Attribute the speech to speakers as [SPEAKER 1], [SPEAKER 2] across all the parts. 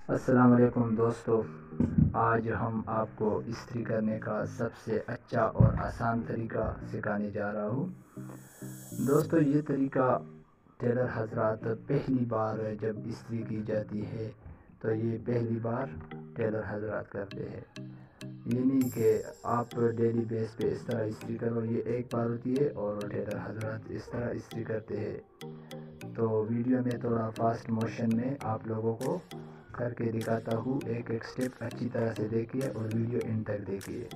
[SPEAKER 1] अस्सलाम वालेकुम दोस्तों, आज हम आपको इस्त्री करने का सबसे अच्छा और आसान तरीका सिखाने जा रहा हूँ। दोस्तों, ये तरीका टेलर हजरात पहली बार जब इस्त्री की जाती है तो ये पहली बार टेलर हजरात करते हैं। ये नहीं कि आप डेली बेस पे इस तरह इस्त्री करो, ये एक बार होती है और टेलर हजरात इस तरह इस्त्री करते हैं। तो वीडियो में थोड़ा फास्ट मोशन में आप लोगों को करके दिखाता हूँ। एक एक स्टेप अच्छी तरह से देखिए और वीडियो एंड तक देखिए।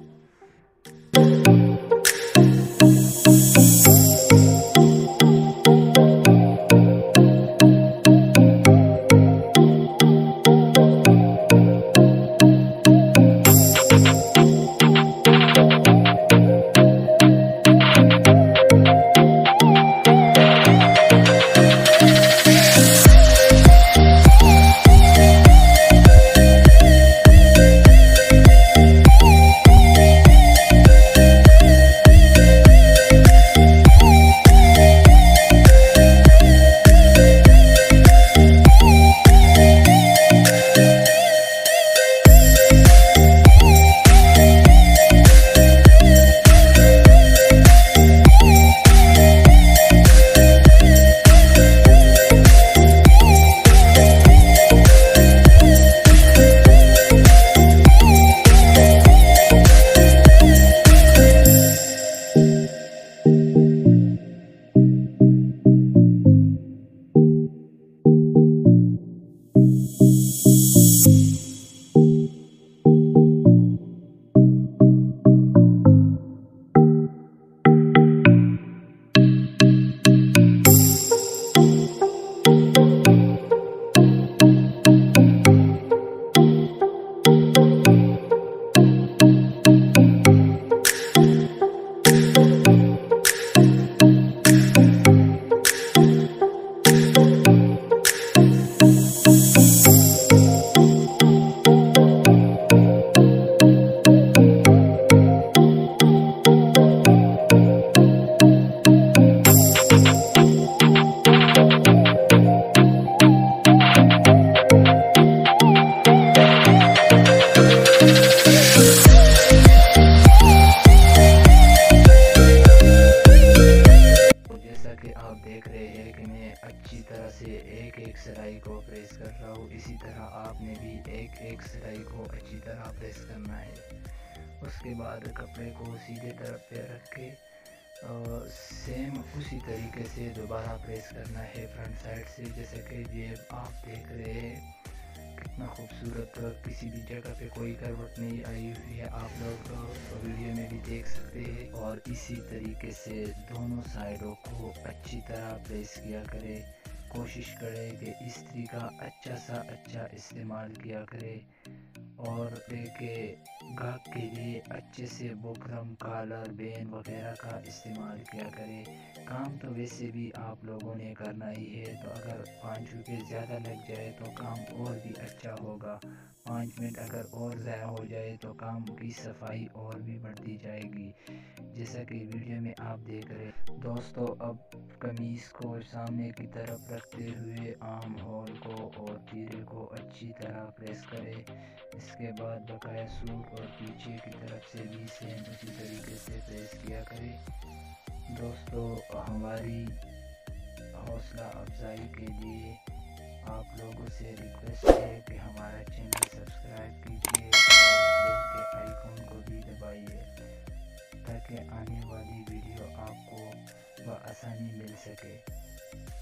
[SPEAKER 1] कि आप देख रहे हैं कि मैं अच्छी तरह से एक एक सिलाई को प्रेस कर रहा हूँ। इसी तरह आपने भी एक एक सिलाई को अच्छी तरह प्रेस करना है। उसके बाद कपड़े को सीधे तरफ पे रख के सेम उसी तरीके से दोबारा प्रेस करना है फ्रंट साइड से। जैसे कि ये आप देख रहे हैं कितना खूबसूरत, किसी भी जगह पे कोई करवट नहीं आई हुई है, आप लोग वीडियो में भी देख सकते हैं। और इसी तरीके से दोनों साइडों को अच्छी तरह प्रेस किया करें। कोशिश करें कि इस्त्री का अच्छा इस्तेमाल किया करें और एक गाहक के लिए अच्छे से बुकरम, कॉलर, बेन वगैरह का इस्तेमाल किया करें। काम तो वैसे भी आप लोगों ने करना ही है, तो अगर 5 रुपये ज़्यादा लग जाए तो काम और भी अच्छा होगा। 5 मिनट अगर और ज़्यादा हो जाए तो काम की सफाई और भी बढ़ती जाएगी, जैसा कि वीडियो में आप देख रहे हैं। दोस्तों, अब कमीज़ को सामने की तरफ रखते हुए आर्म होल को और तीरे को अच्छी तरह प्रेस करें। इसके बाद बकाया सूट और पीछे की तरफ से भी सेम उसी तरीके से प्रेस किया करें। दोस्तों, हमारी हौसला अफजाई के लिए आप लोगों से रिक्वेस्ट है कि हमारा चैनल सब्सक्राइब कीजिए और बेल के आइकॉन को भी दबाइए ताकि आने वाली वीडियो आपको बआसानी मिल सके।